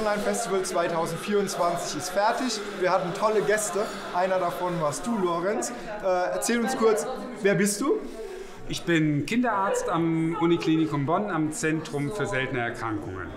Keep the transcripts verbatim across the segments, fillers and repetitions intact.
Online Festival zweitausendvierundzwanzig ist fertig. Wir hatten tolle Gäste. Einer davon warst du, Lorenz. Äh, erzähl uns kurz, wer bist du? Ich bin Kinderarzt am Uniklinikum Bonn am Zentrum für seltene Erkrankungen.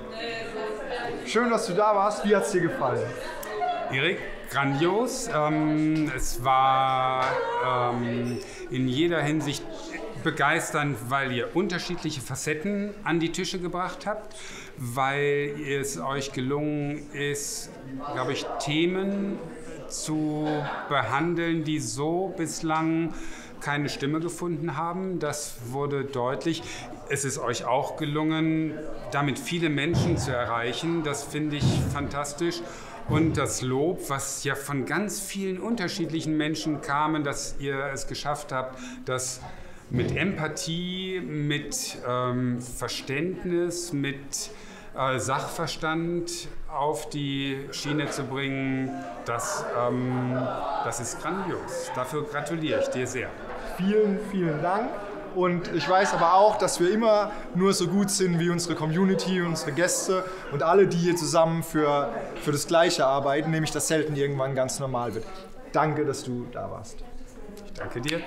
Schön, dass du da warst. Wie hat es dir gefallen? Erik, grandios. Ähm, es war ähm, in jeder Hinsicht begeisternd, weil ihr unterschiedliche Facetten an die Tische gebracht habt, weil es euch gelungen ist, glaube ich, Themen zu behandeln, die so bislang keine Stimme gefunden haben. Das wurde deutlich. Es ist euch auch gelungen, damit viele Menschen zu erreichen. Das finde ich fantastisch. Und das Lob, was ja von ganz vielen unterschiedlichen Menschen kam, dass ihr es geschafft habt, das mit Empathie, mit ähm, Verständnis, mit äh, Sachverstand auf die Schiene zu bringen, das, ähm, das ist grandios. Dafür gratuliere ich dir sehr. Vielen, vielen Dank. Und ich weiß aber auch, dass wir immer nur so gut sind wie unsere Community, unsere Gäste und alle, die hier zusammen für, für das Gleiche arbeiten, nämlich dass selten irgendwann ganz normal wird. Danke, dass du da warst. Ich danke dir.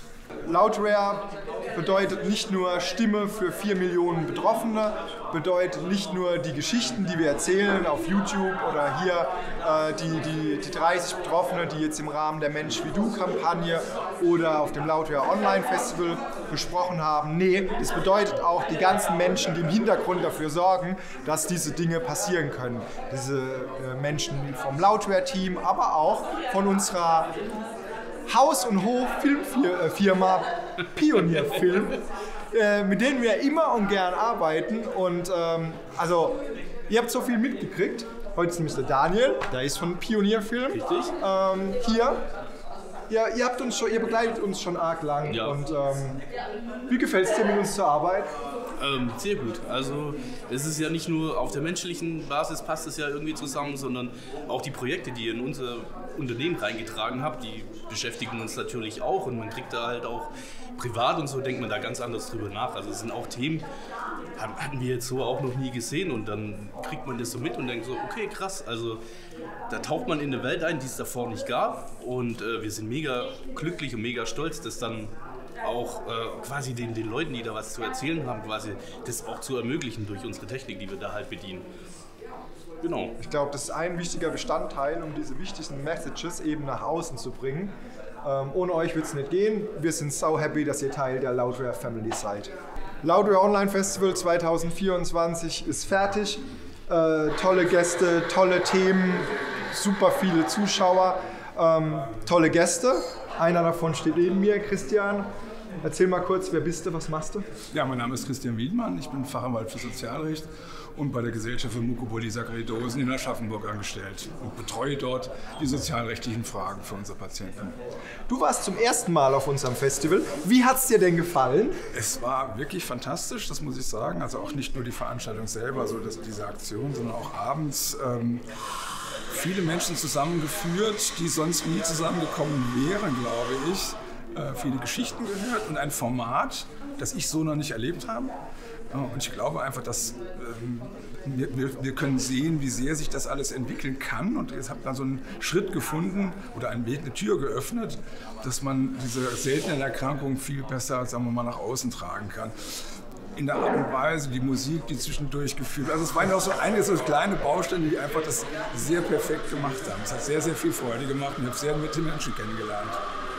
Loudware bedeutet nicht nur Stimme für vier Millionen Betroffene, bedeutet nicht nur die Geschichten, die wir erzählen auf YouTube oder hier äh, die, die, die dreißig Betroffene, die jetzt im Rahmen der Mensch wie du Kampagne oder auf dem Loudware Online Festival gesprochen haben. Nee, es bedeutet auch die ganzen Menschen, die im Hintergrund dafür sorgen, dass diese Dinge passieren können. Diese äh, Menschen vom Loudware Team, aber auch von unserer Haus- und Hof-Filmfirma Pionierfilm, äh, mit denen wir immer und gern arbeiten. Und ähm, also, ihr habt so viel mitgekriegt. Heute ist Mister Daniel, der ist von Pionierfilm. Richtig. Ähm, hier. Ja, ihr, habt uns schon, ihr begleitet uns schon arg lang. Ja. Und ähm, wie gefällt es dir, mit uns zu arbeiten? Ähm, sehr gut. Also es ist ja nicht nur auf der menschlichen Basis passt es ja irgendwie zusammen, sondern auch die Projekte, die ihr in unser Unternehmen reingetragen habt, die beschäftigen uns natürlich auch und man kriegt da halt auch privat und so denkt man da ganz anders drüber nach. Also es sind auch Themen, hatten wir jetzt so auch noch nie gesehen und dann kriegt man das so mit und denkt so, okay, krass, also da taucht man in eine Welt ein, die es davor nicht gab und äh, wir sind mega glücklich und mega stolz, dass dann auch äh, quasi den, den Leuten, die da was zu erzählen haben, quasi das auch zu ermöglichen durch unsere Technik, die wir da halt bedienen. Genau. Ich glaube, das ist ein wichtiger Bestandteil, um diese wichtigsten Messages eben nach außen zu bringen. Ähm, ohne euch wird es nicht gehen. Wir sind so happy, dass ihr Teil der Loudware Family seid. Loudware Online Festival zweitausendvierundzwanzig ist fertig. Äh, tolle Gäste, tolle Themen, super viele Zuschauer, ähm, tolle Gäste. Einer davon steht neben mir, Christian. Erzähl mal kurz, wer bist du, was machst du? Ja, mein Name ist Christian Wiedmann, ich bin Fachanwalt für Sozialrecht und bei der Gesellschaft für Mukopolisaccharidosen in Aschaffenburg angestellt und betreue dort die sozialrechtlichen Fragen für unsere Patienten. Du warst zum ersten Mal auf unserem Festival. Wie hat es dir denn gefallen? Es war wirklich fantastisch, das muss ich sagen. Also auch nicht nur die Veranstaltung selber, also das, diese Aktion, sondern auch abends. Ähm, viele Menschen zusammengeführt, die sonst nie zusammengekommen wären, glaube ich. Äh, viele Geschichten gehört und ein Format, das ich so noch nicht erlebt habe. Und ich glaube einfach, dass ähm, wir, wir, wir können sehen, wie sehr sich das alles entwickeln kann. Und jetzt habt ihr so einen Schritt gefunden oder einen Weg, eine Tür geöffnet, dass man diese seltenen Erkrankungen viel besser, sagen wir mal, nach außen tragen kann. In der Art und Weise, die Musik, die zwischendurch geführt. Also es waren ja auch so einige so kleine Bausteine, die einfach das sehr perfekt gemacht haben. Es hat sehr, sehr viel Freude gemacht und ich habe sehr nette Menschen kennengelernt.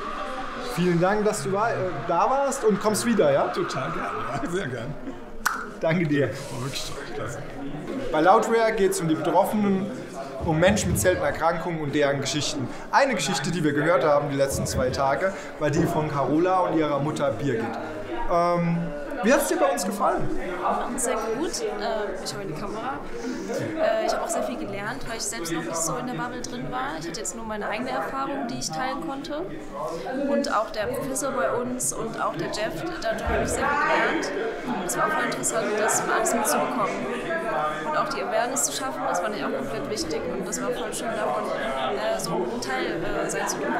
Vielen Dank, dass du war, äh, da warst und kommst wieder, ja? Total gerne, ja, sehr gern. Danke dir. War wirklich klasse. Bei Loudware geht es um die Betroffenen, um Menschen mit seltenen Erkrankungen und deren Geschichten. Eine Geschichte, die wir gehört haben die letzten zwei Tage, war die von Carola und ihrer Mutter Birgit. Ähm, Wie hat es dir bei uns gefallen? Sehr gut. Ich habe die Kamera. Ich habe auch sehr viel gelernt, weil ich selbst noch nicht so in der Bubble drin war. Ich hatte jetzt nur meine eigene Erfahrung, die ich teilen konnte. Und auch der Professor bei uns und auch der Jeff, dadurch habe ich sehr viel gelernt. Es war auch voll interessant, das alles mitzubekommen. Und auch die Awareness zu schaffen, das fand ich auch komplett wichtig. Und das war voll schön davon, so ein Teil sein zu dürfen.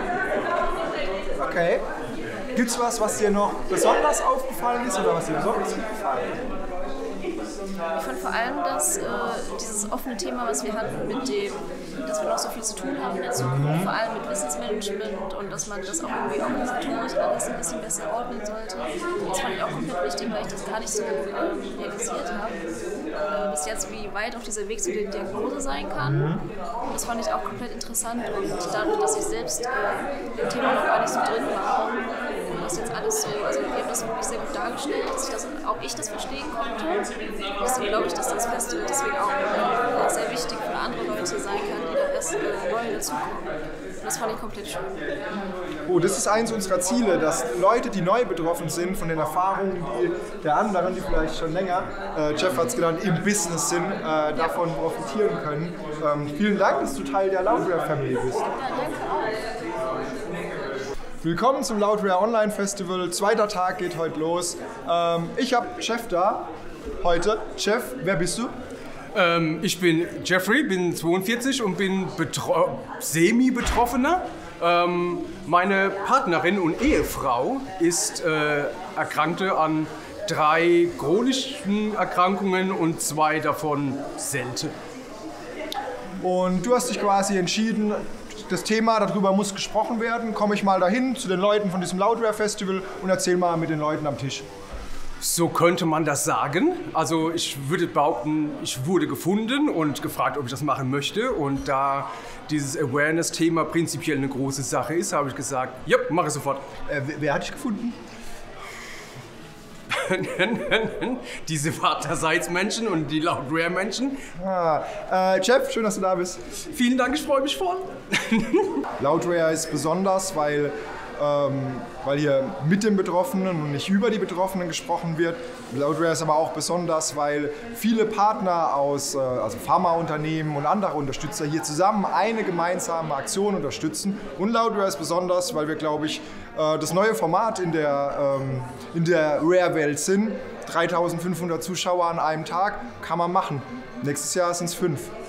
Okay. Gibt es was, was dir noch besonders aufgefallen ist oder was dir besonders gut gefallen ist? Ich fand vor allem, dass äh, dieses offene Thema, was wir hatten mit dem, dass wir noch so viel zu tun haben in der Zukunft, vor allem mit Wissensmanagement und dass man das auch irgendwie organisatorisch alles ein bisschen besser ordnen sollte. Das fand ich auch komplett wichtig, weil ich das gar nicht so ähm, realisiert habe. Äh, bis jetzt, wie weit auch dieser Weg zu der Diagnose sein kann. Und das fand ich auch komplett interessant und dadurch, dass ich selbst äh, im Thema noch gar nicht so drin war und das jetzt alles so, also wir haben das wirklich sehr gut dargestellt, dass ich das, auch ich das verstehen konnte. Deswegen glaube ich, dass das Festival deswegen auch äh, sehr wichtig für andere Leute sein kann, die da erst äh, neu dazukommen. Und das fand ich komplett schön. Oh, das ist eins unserer Ziele, dass Leute, die neu betroffen sind von den Erfahrungen die der anderen, die vielleicht schon länger, äh, Jeff hat es genannt, im Business sind, äh, davon profitieren können. Ähm, vielen Dank, dass du Teil der Loudware-Familie bist. Ja, danke auch. Willkommen zum Loudware Online Festival. Zweiter Tag geht heute los. Ähm, ich habe Jeff da heute. Jeff, wer bist du? Ähm, ich bin Jeffrey, bin zweiundvierzig und bin betro- semi-Betroffener. Ähm, meine Partnerin und Ehefrau ist äh, Erkrankte an drei chronischen Erkrankungen und zwei davon selten. Und du hast dich quasi entschieden, das Thema, darüber muss gesprochen werden. Komme ich mal dahin zu den Leuten von diesem Loudware Festival und erzähl mal mit den Leuten am Tisch. So könnte man das sagen. Also ich würde behaupten, ich wurde gefunden und gefragt, ob ich das machen möchte. Und da dieses Awareness-Thema prinzipiell eine große Sache ist, habe ich gesagt, ja, mache ich sofort. Äh, wer hat dich gefunden? Diese Vaterseits-Menschen und die Loudware-Menschen. Ah, äh, Jeff, schön, dass du da bist. Vielen Dank, ich freue mich voll. Loudware ist besonders, weil, ähm, weil hier mit den Betroffenen und nicht über die Betroffenen gesprochen wird. Loudware ist aber auch besonders, weil viele Partner aus äh, also Pharmaunternehmen und andere Unterstützer hier zusammen eine gemeinsame Aktion unterstützen. Und Loudware ist besonders, weil wir, glaube ich, äh, das neue Format in der, ähm, in der Rare-Welt sind. dreitausendfünfhundert Zuschauer an einem Tag kann man machen. Nächstes Jahr sind es fünf.